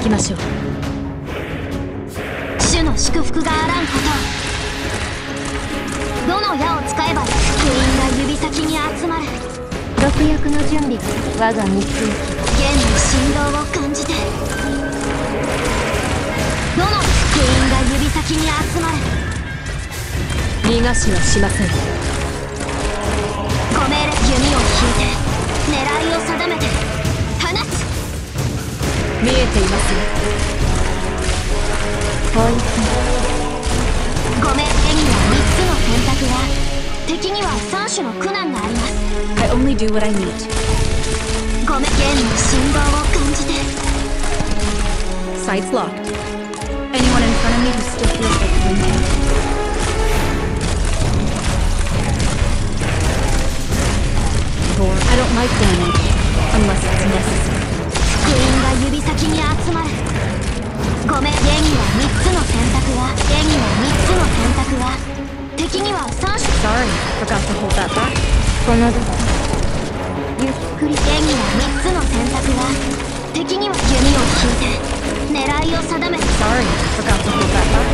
きましょう。 主の祝福があらんこと。どの矢を使えば福音が指先に集まる。 毒薬の準備が我が密輸機。 弦の振動を感じて、どの福音が指先に集まる。 逃がしはしません。 ご命令。弓を引いて狙いを定めて放つ。 見えていますよ。 ポイズご命令には3つの選択が、敵には3種の苦難があります。 I only do what I need. ごめん。弦の振動を感じて。 Sights locked. Anyone in front of me who still feels like blinking? Or I don't like damage unless it's necessary. 福音が指先に集まる。ごめん。弦には3つの選択が、弦には3つの選択が、敵には3種。 Sorry, forgot to hold that back. この毒ゆっくり。 弦には3つの選択が、敵には弓を引いて狙いを定めて。 Sorry, forgot to hold that back.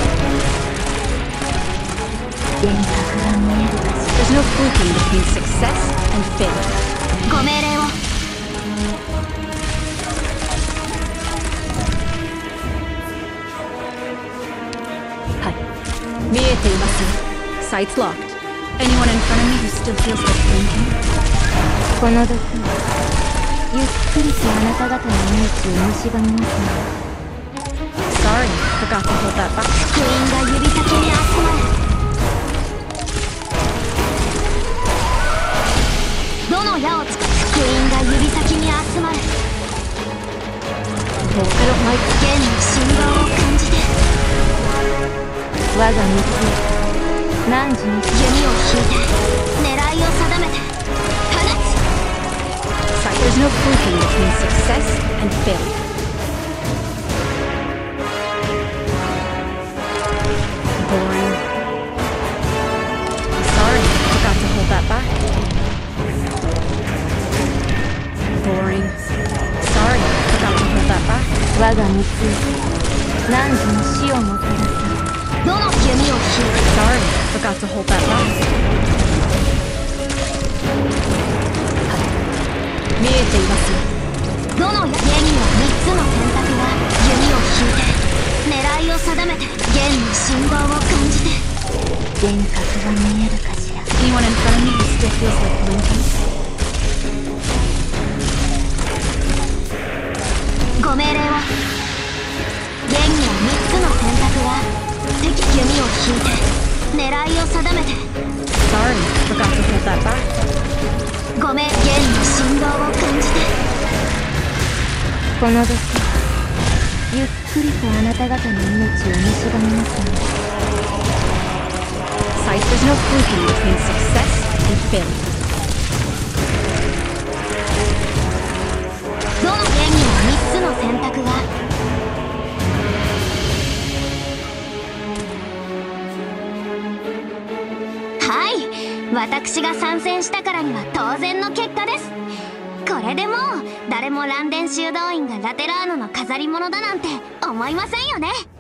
幻覚が見えるかし There's no fluking between success and failure. ご命令を。 はい。見えていますよ。Sights locked. Anyone in front of me who still feels like blinking? この毒はゆっくりとあなた方の命を蝕みます。 Sorry, forgot to hold that back. 福音が指先に集まる。どの矢を使う。福音が指先に集まる。 Oh, I don't like 弦の振動を感じて。 我が密輸何時に弓を引いて狙いを定めて放つ。 There's no fluking between success and failure. Boring. Sorry, forgot to hold that back. Boring. Sorry, forgot to hold that back. 我が密輸何時に死をもたらす。 どの弓を引いて。 Sorry, forgot to hold that back. 見えていますよ。 どの矢。弦には3つの選択が、弓を引いて狙いを定めて。弦の振動を感じて。 幻覚が見えるかしら。 Anyone in front of me who still feels like blinking? ご命令を。弦には3つの選択が、敵。弓を引いて狙いを定めて。 Sorry, forgot to hold that back. ごめん。弦の振動を感じて。 この毒はゆっくりとあなた方の命を蝕みます。 Sight, there's no fluking between success and failure. どの弦には3つの選択が。はい、私が参戦したからには当然の結果です。これでもう誰もランデン修道院がラテラーノの飾り物だなんて思いませんよね。